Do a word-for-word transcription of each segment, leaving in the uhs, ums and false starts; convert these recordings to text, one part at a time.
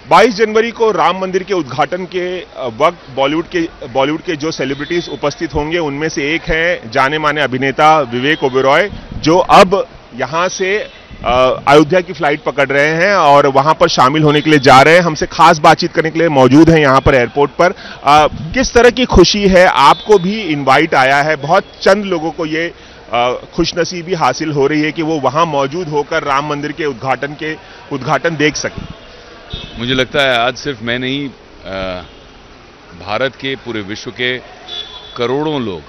बाईस जनवरी को राम मंदिर के उद्घाटन के वक्त बॉलीवुड के बॉलीवुड के जो सेलिब्रिटीज उपस्थित होंगे उनमें से एक है जाने माने अभिनेता विवेक ओबेरॉय, जो अब यहां से अयोध्या की फ्लाइट पकड़ रहे हैं और वहां पर शामिल होने के लिए जा रहे हैं। हमसे खास बातचीत करने के लिए मौजूद हैं यहां पर एयरपोर्ट पर। आ, किस तरह की खुशी है? आपको भी इनवाइट आया है, बहुत चंद लोगों को ये खुशनसीबी हासिल हो रही है कि वो वहां मौजूद होकर राम मंदिर के उद्घाटन के उद्घाटन देख सकें। मुझे लगता है आज सिर्फ मैं नहीं, भारत के पूरे विश्व के करोड़ों लोग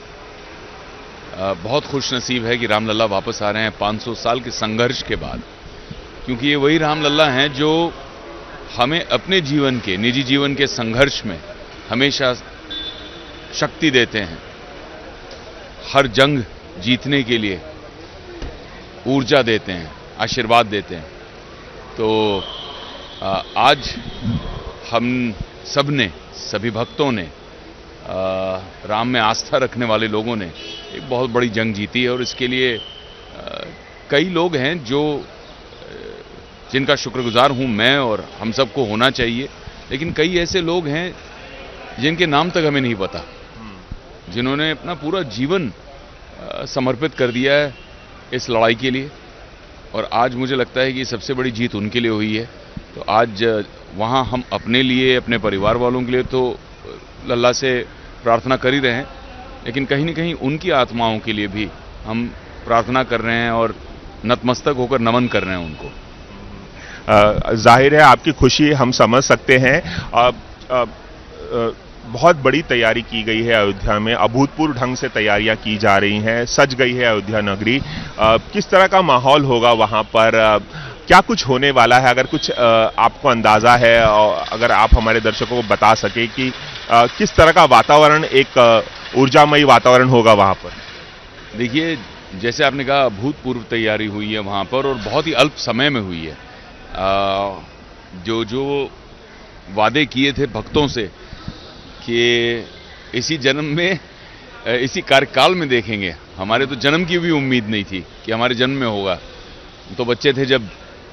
बहुत खुशनसीब है कि रामलला वापस आ रहे हैं पाँच सौ साल के संघर्ष के बाद, क्योंकि ये वही रामलला हैं जो हमें अपने जीवन के निजी जीवन के संघर्ष में हमेशा शक्ति देते हैं, हर जंग जीतने के लिए ऊर्जा देते हैं, आशीर्वाद देते हैं। तो आज हम सब ने, सभी भक्तों ने, राम में आस्था रखने वाले लोगों ने एक बहुत बड़ी जंग जीती है और इसके लिए कई लोग हैं जो जिनका शुक्रगुजार हूं मैं और हम सबको होना चाहिए, लेकिन कई ऐसे लोग हैं जिनके नाम तक हमें नहीं पता, जिन्होंने अपना पूरा जीवन समर्पित कर दिया है इस लड़ाई के लिए। और आज मुझे लगता है कि सबसे बड़ी जीत उनके लिए हुई है। तो आज वहाँ हम अपने लिए, अपने परिवार वालों के लिए तो लल्ला से प्रार्थना कर ही रहे हैं, लेकिन कहीं न कहीं उनकी आत्माओं के लिए भी हम प्रार्थना कर रहे हैं और नतमस्तक होकर नमन कर रहे हैं उनको। जाहिर है आपकी खुशी हम समझ सकते हैं। आ, आ, आ, बहुत बड़ी तैयारी की गई है अयोध्या में, अभूतपूर्व ढंग से तैयारियां की जा रही हैं, सज गई है अयोध्या नगरी। आ, किस तरह का माहौल होगा वहां पर? आ, क्या कुछ होने वाला है? अगर कुछ आ, आपको अंदाजा है और अगर आप हमारे दर्शकों को बता सके कि आ, किस तरह का वातावरण, एक ऊर्जामयी वातावरण होगा वहां पर? देखिए, जैसे आपने कहा अभूतपूर्व तैयारी हुई है वहां पर और बहुत ही अल्प समय में हुई है। आ, जो जो वादे किए थे भक्तों से कि इसी जन्म में, इसी कार्यकाल में देखेंगे, हमारे तो जन्म की भी उम्मीद नहीं थी कि हमारे जन्म में होगा। तो बच्चे थे जब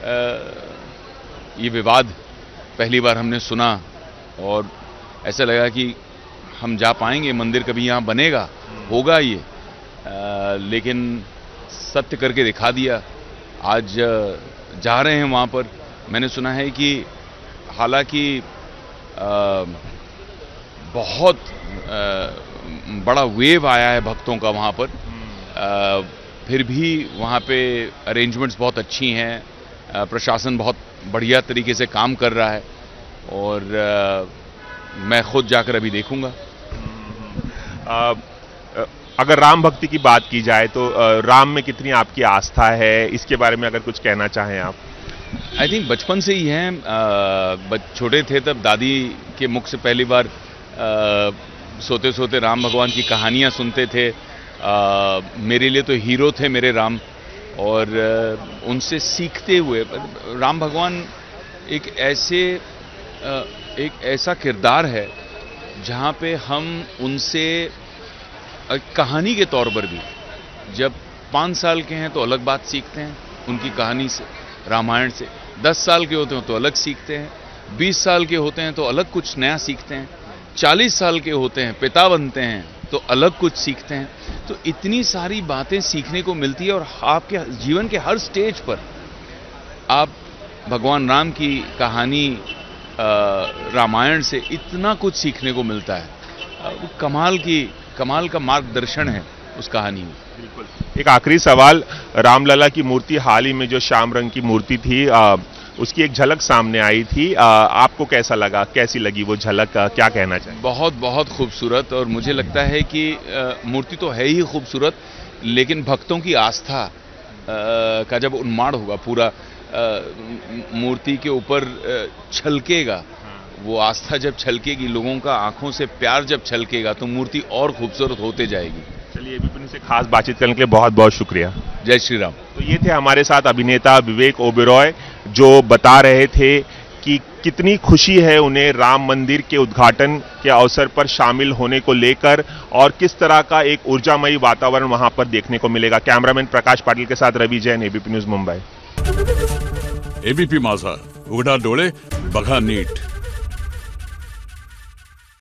ये विवाद पहली बार हमने सुना और ऐसा लगा कि हम जा पाएंगे, मंदिर कभी यहाँ बनेगा, होगा ये, आ, लेकिन सत्य करके दिखा दिया। आज जा रहे हैं वहाँ पर। मैंने सुना है कि हालांकि बहुत आ, बड़ा वेव आया है भक्तों का वहाँ पर, आ, फिर भी वहाँ पे अरेंजमेंट्स बहुत अच्छी हैं, प्रशासन बहुत बढ़िया तरीके से काम कर रहा है और आ, मैं खुद जाकर अभी देखूंगा। आ, अगर राम भक्ति की बात की जाए तो राम में कितनी आपकी आस्था है, इसके बारे में अगर कुछ कहना चाहें आप? आई थिंक बचपन से ही है। छोटे थे तब दादी के मुख से पहली बार आ, सोते सोते राम भगवान की कहानियाँ सुनते थे। आ, मेरे लिए तो हीरो थे मेरे राम, और आ, उनसे सीखते हुए राम भगवान एक ऐसे आ, एक ऐसा किरदार है जहाँ पे हम उनसे कहानी के तौर पर भी, जब पाँच साल के हैं तो अलग बात सीखते हैं उनकी कहानी से, रामायण से। दस साल के होते हैं तो अलग सीखते हैं, बीस साल के होते हैं तो अलग कुछ नया सीखते हैं, चालीस साल के होते हैं पिता बनते हैं तो अलग कुछ सीखते हैं। तो इतनी सारी बातें सीखने को मिलती है और आपके जीवन के हर स्टेज पर आप भगवान राम की कहानी, रामायण से इतना कुछ सीखने को मिलता है। वो कमाल की कमाल का मार्गदर्शन है उस कहानी में। बिल्कुल। एक आखिरी सवाल, रामलला की मूर्ति हाल ही में जो श्याम रंग की मूर्ति थी, आ, उसकी एक झलक सामने आई थी, आ, आपको कैसा लगा, कैसी लगी वो झलक, आ, क्या कहना चाहिए? बहुत बहुत खूबसूरत, और मुझे लगता है कि आ, मूर्ति तो है ही खूबसूरत, लेकिन भक्तों की आस्था आ, का जब उन्माद होगा, पूरा आ, मूर्ति के ऊपर छलकेगा, वो आस्था जब छलकेगी, लोगों का आंखों से प्यार जब छलकेगा, तो मूर्ति और खूबसूरत होते जाएगी। चलिए, एबीपी से खास बातचीत करने के लिए बहुत बहुत शुक्रिया। जय श्री राम। तो ये थे हमारे साथ अभिनेता विवेक ओबेरॉय, जो बता रहे थे कि कितनी खुशी है उन्हें राम मंदिर के उद्घाटन के अवसर पर शामिल होने को लेकर और किस तरह का एक ऊर्जामयी वातावरण वहां पर देखने को मिलेगा। कैमरामैन प्रकाश पाटिल के साथ Ravi Jain, ABP news Mumbai. ABP Majha, उघडा डोळे बघा नीट.